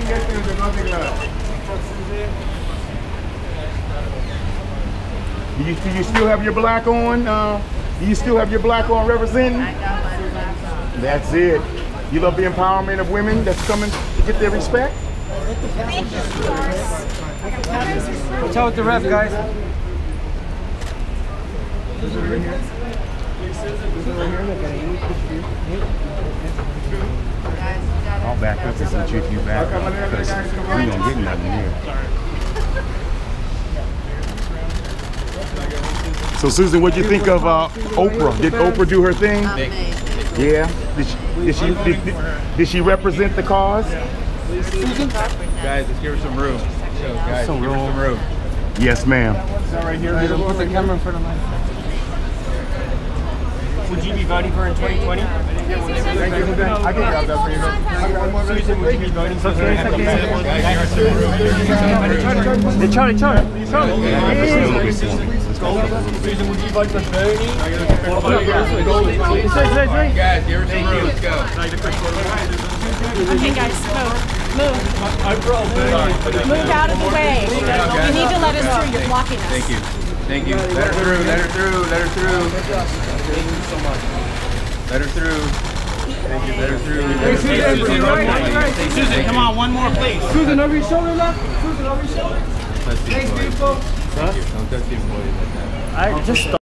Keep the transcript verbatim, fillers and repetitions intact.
Do you, do you still have your black on? Uh, do you still have your black on representing? I got my black on. That's it. You love the empowerment of women that's coming to get their respect? Thank you, guys. Watch out with the ref, guys. I'll back up and see if you back up because we don't get nothing here. So Susan, what do you think of uh, Oprah? Did Oprah do her thing? Amazing. Yeah. Did she did she, did, did, did she represent the cause? Guys, let's give her some room. So, guys, Some give her some room. Yes, ma'am. Right here. Put the camera in front of mine. Would you be voting for her in twenty twenty? I can grab that for you. Susan, would you be voting for her? Hey, Charlie, Charlie, Charlie. Susan, would you vote for Bernie? Guys, give her some room. Let's go. Okay, guys, move. Move. Move out of the way. You need to let us through. You're blocking us. Thank you. Thank you. Let her through. Let her through. Let her through. Thank you so much. Let her through. Thank you. Let her through. Susan, come on, one more, please. Susan, over your shoulder, left. Susan, over your shoulder. Thanks, beautiful. Thank you. Don't touch the employee like that. I just.